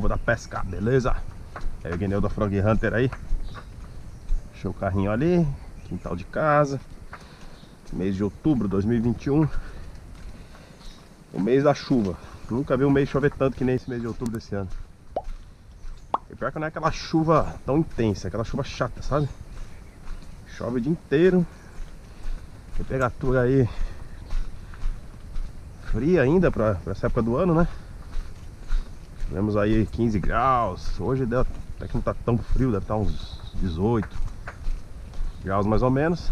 vou dar pescar, beleza? Aí o Guineu da Frog Hunter aí. Deixou o carrinho ali, quintal de casa. Mês de outubro de 2021. O mês da chuva. Nunca vi um mês chover tanto que nem esse mês de outubro desse ano. E pior que não é aquela chuva tão intensa, é aquela chuva chata, sabe? Chove o dia inteiro. Temperatura aí fria ainda pra essa época do ano, né? Tivemos aí 15 graus. Hoje deu, até que não tá tão frio, deve estar uns 18 graus mais ou menos.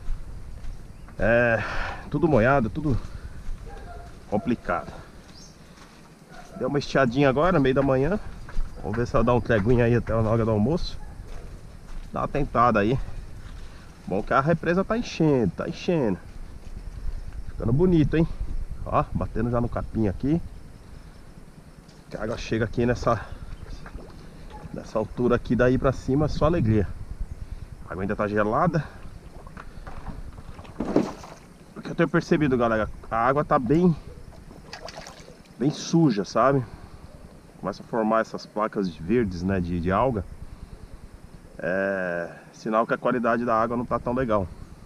É, tudo molhado, tudo complicado. Deu uma estiadinha agora, meio da manhã. Vamos ver se ela dá um treguinho aí até na hora do almoço. Dá uma tentada aí. Bom que a represa tá enchendo, tá enchendo. Ficando bonito, hein? Ó, batendo já no capim aqui. Que a água chega aqui nessa altura aqui, daí pra cima, só alegria. A água ainda tá gelada. O que eu tenho percebido, galera, a água tá bem suja, sabe? Começa a formar essas placas verdes, né, de alga. É sinal que a qualidade da água não tá tão legal.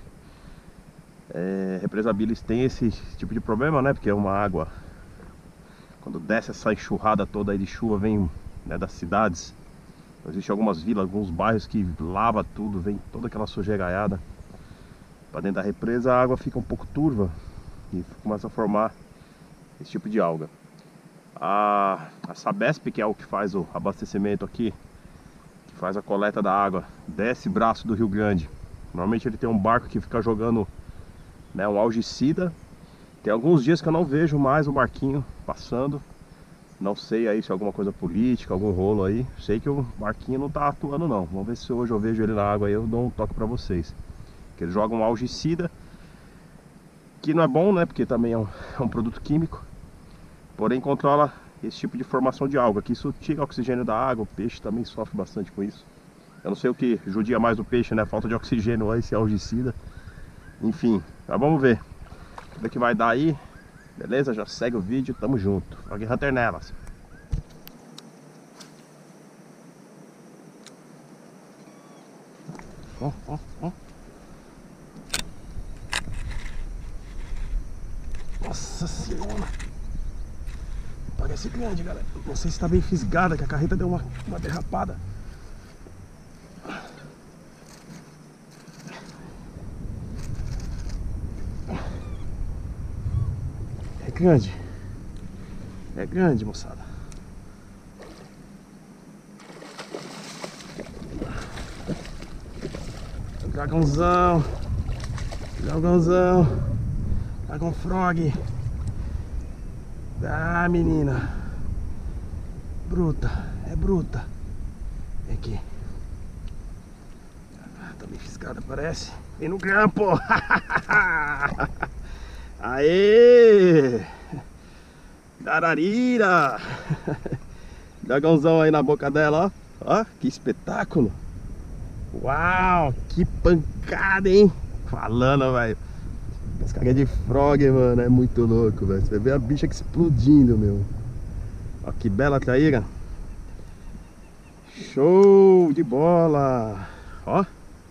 Represa Billings tem esse tipo de problema, né? Porque é uma água, quando desce essa enxurrada toda aí de chuva, vem, né, das cidades. Existem algumas vilas, alguns bairros que lava tudo, vem toda aquela sujeiraiada para dentro da represa, a água fica um pouco turva e começa a formar esse tipo de alga. A Sabesp, que é o que faz o abastecimento aqui, que faz a coleta da água desse braço do Rio Grande, normalmente ele tem um barco que fica jogando, né, um algicida. Tem alguns dias que eu não vejo mais o barquinho passando. Não sei aí se é alguma coisa política, algum rolo aí. Sei que o barquinho não tá atuando não. Vamos ver se hoje eu vejo ele na água aí, eu dou um toque pra vocês. Que ele joga um algicida, que não é bom, né, porque também é um produto químico. Porém controla esse tipo de formação de alga, que isso tira o oxigênio da água. O peixe também sofre bastante com isso. Eu não sei o que judia mais o peixe, né, falta de oxigênio ou esse algicida. Enfim, mas vamos ver o que vai dar aí. Beleza? Já segue o vídeo, tamo junto. Frog Hunter nelas. Ó, ó, ó. Nossa senhora. Parece grande, galera. Não sei se tá bem fisgada, que a carreta deu uma derrapada. É grande, moçada. Dragãozão. Dragon Frog. Ah, menina. Bruta, é bruta. Vem aqui. Tá bem fisgada, parece. Vem no grampo. Aê! Dararira! Dragãozão aí na boca dela, ó. Ó, que espetáculo! Uau, que pancada, hein? Falando, velho. Pescaria de frog, mano, é muito louco, velho. Você vê a bicha que explodindo, meu. Ó, que bela traíra. Show de bola! Ó.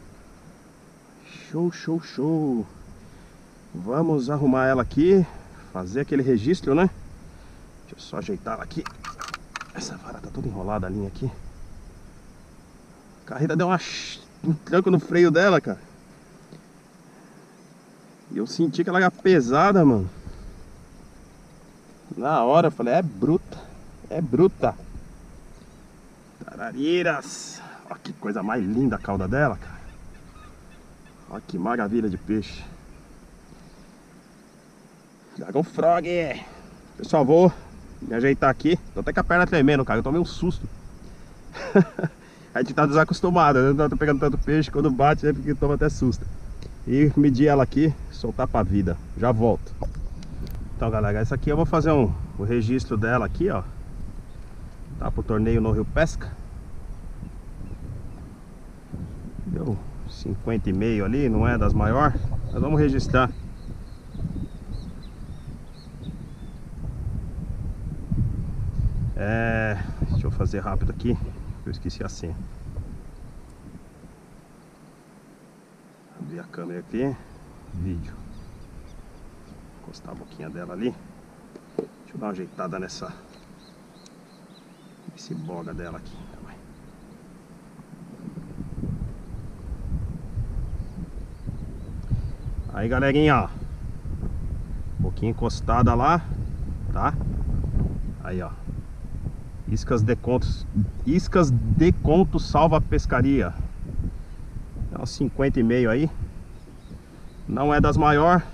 Show. Vamos arrumar ela aqui, fazer aquele registro, né? Deixa eu só ajeitar ela aqui. Essa vara tá toda enrolada, a linha aqui. A carreta deu um tranco no freio dela, cara. E eu senti que ela era pesada, mano. Na hora eu falei, é bruta. Tarariras. Olha que coisa mais linda a cauda dela, cara. Olha que maravilha de peixe. Dragon Frog. Pessoal, vou me ajeitar aqui. Tô até com a perna tremendo, cara. Eu tomei um susto. A gente tá desacostumado, né? Não tô pegando tanto peixe. Quando bate é porque toma até susto. E medir ela aqui, soltar pra vida. Já volto. Então, galera, essa aqui eu vou fazer o registro dela aqui, ó. Tá pro torneio no Rio Pesca. Deu 50,5 ali, não é das maiores. Mas vamos registrar. Deixa eu eu fazer rápido aqui, eu esqueci a senha. Abrir a câmera aqui, vídeo. Encostar a boquinha dela ali. Deixa eu dar uma ajeitada nesse boga dela aqui. Aí, galerinha, ó, boquinha encostada lá, tá? Aí, ó, iscas de conto salva pescaria. É uns 50,5 aí. Não é das maiores.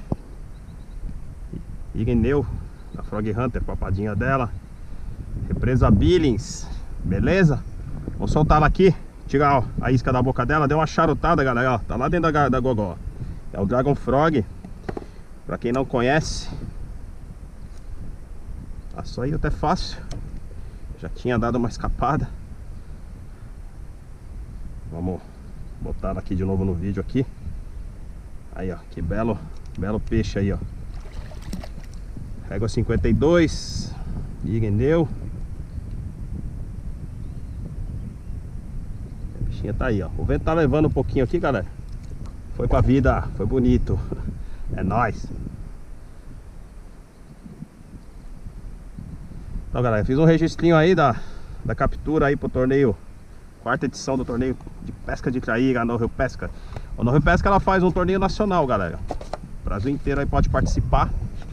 Irineu, da Frog Hunter, papadinha dela. Represa Billings, beleza? Vou soltar ela aqui, tirar, ó, a isca da boca dela. Deu uma charutada, galera, ó, tá lá dentro da gogó. É o Dragon Frog. Pra quem não conhece, só aí até fácil. Já tinha dado uma escapada. Vamos botar ela aqui de novo no vídeo aqui. Aí, ó, que belo peixe aí, ó. Régua 52, Irineu. A bichinha tá aí, ó. O vento tá levando um pouquinho aqui, galera. Foi pra vida, foi bonito. É nóis. Então, galera, fiz um registrinho aí da captura aí pro torneio, quarta edição do torneio de pesca de traíra no Rio Pesca. O No Rio Pesca, ela faz um torneio nacional, galera. O Brasil inteiro aí pode participar.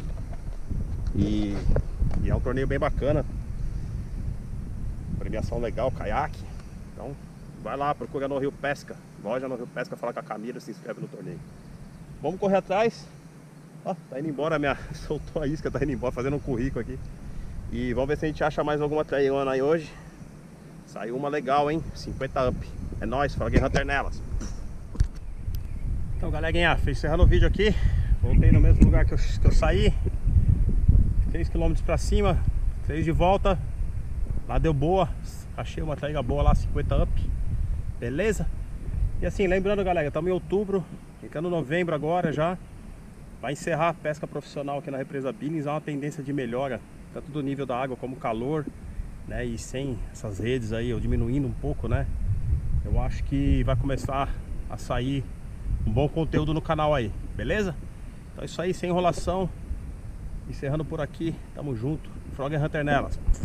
E é um torneio bem bacana. Premiação legal, caiaque. Então, vai lá, procura No Rio Pesca. Loja No Rio Pesca, fala com a Camila, se inscreve no torneio. Vamos correr atrás. Ó, tá indo embora, soltou a isca, tá indo embora, fazendo um currículo aqui. E vamos ver se a gente acha mais alguma trairona aí hoje. Saiu uma legal, hein? 50 up. É nóis, Frog Hunter nelas. Então, galerinha, encerrando o vídeo aqui. Voltei no mesmo lugar que eu saí. 3 km pra cima, 3 de volta. Lá deu boa. Achei uma traíra boa lá, 50 up. Beleza? E assim, lembrando, galera, estamos em outubro, ficando novembro agora já. Vai encerrar a pesca profissional aqui na Represa Billings. Há uma tendência de melhora, tanto do nível da água como calor, né? E sem essas redes aí, ou diminuindo um pouco, né? Eu acho que vai começar a sair um bom conteúdo no canal aí, beleza? Então é isso aí, sem enrolação. Encerrando por aqui, tamo junto. Frog Hunter nelas.